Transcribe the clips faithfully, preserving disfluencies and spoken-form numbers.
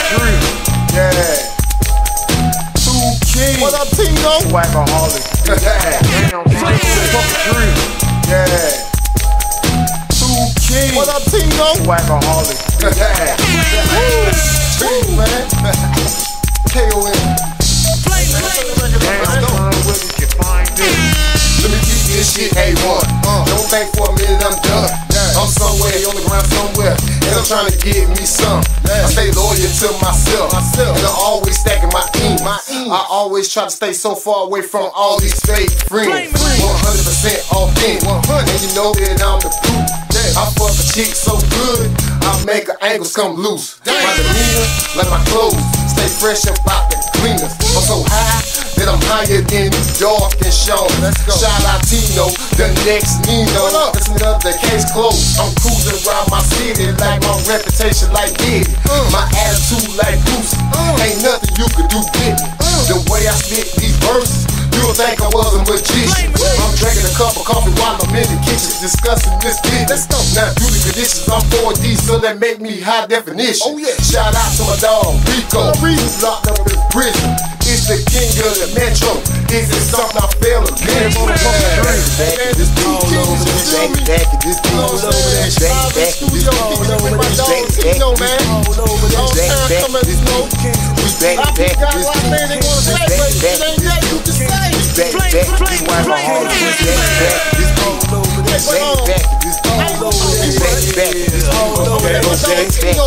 drill. Yeah. Two Kings. What up, Tingo? Swagaholic. Yeah. Damn, motherfucking drill. Yeah. Two Kings. What up, Tingo? Swagaholic. Yeah. Woo, man. K O N. Let me keep this shit A one. Uh, Don't think for a minute I'm done. Yeah. I'm somewhere on the ground somewhere, and I'm trying to get me some. Yeah. I stay loyal to myself, myself. And I'm always stacking my ink. My ink. I always try to stay so far away from all these fake friends. one hundred percent all in. And you know that I'm the proof. Yeah. I fuck a chick so good, I make her ankles come loose. Damn. My demeanor, like my clothes, stay fresh about the cleaners. I'm so high that I'm higher than New York and Sean. Shout out Tino, the next Nino. Listen up, the case closed. I'm cruising around my city like my reputation like Diddy. Uh. My attitude like Goose. Uh. Ain't nothing you can do with me. Uh. The way I spit these verses, you'll think I was a magician. I'm drinking a cup of coffee while I'm in the kitchen discussing this business. Now due to conditions, I'm four D, so that make me high definition. Oh yeah. Shout out to my dog Rico, who's locked up in prison. It's the king of the metro. Is it something I fail to mention? Back at this beat, back back at this beat, back back at this beat, back back at this beat, back back at this beat, back back at this beat, back back at this beat, back back at this why my heart is back back at this beat, back back at this beat, back back at this beat, okay, okay,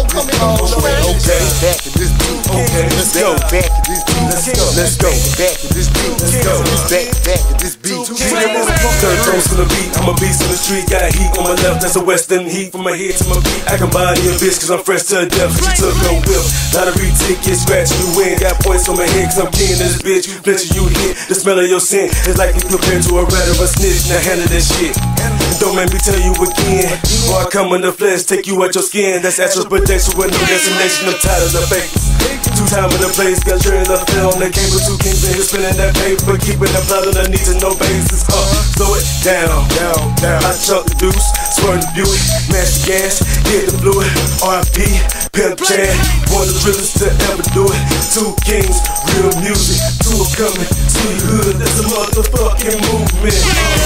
okay, back at this beat, okay, let's go, back at this beat, let's go, let's go, back at this beat, let's go, back back at this beat. Turn toes to the beat, I'm a beast in the street, got heat on my left, that's a western heat from my head to my feet. I can buy you a bitch cause I'm fresh to death, she took no whip. Lottery ticket, scratch you win, got points on my head cause I'm king of this bitch. Plenty you hit, the smell of your sin is like you compared to a rat or a snitch. Now handle that shit, and don't make me tell you again, or I come in the flesh, take you out your skin. That's astral protection with no destination, I'm tired of the fake. Two time in the place, got your in the film. They came with two kings in here spinning that paper, keeping that blood on the need to no basis. Uh, slow it down, down, down. I chuck the deuce, swerve the Buick, mash the gas, hit the fluid. R I P, Pimp Chad, one of the realest to ever do it. Two kings, real music, two are coming to your hood. That's a motherfucking movement.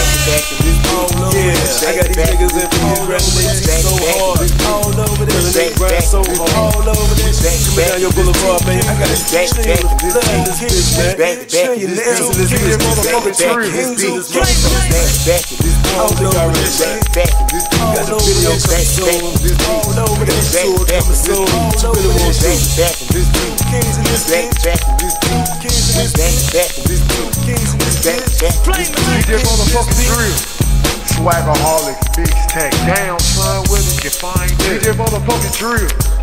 Uh, yeah, I got these niggas in here grinding so hard, all over this, they grind so hard, all over this. Coming down your boulevard, man. I got this bitch nigga with blood in this bitch, man. Show you now, this bitch, motherfucking tree. Kings of this back at this all over this shit. Got the video coming soon. All over this tour coming soon. All over this shit. Kings in this bitch. Kings in this bitch. Kings in this bitch. D J motherfucking drill. Swagaholic, mixtape. Damn, son, where did you find it? D J motherfucking drill.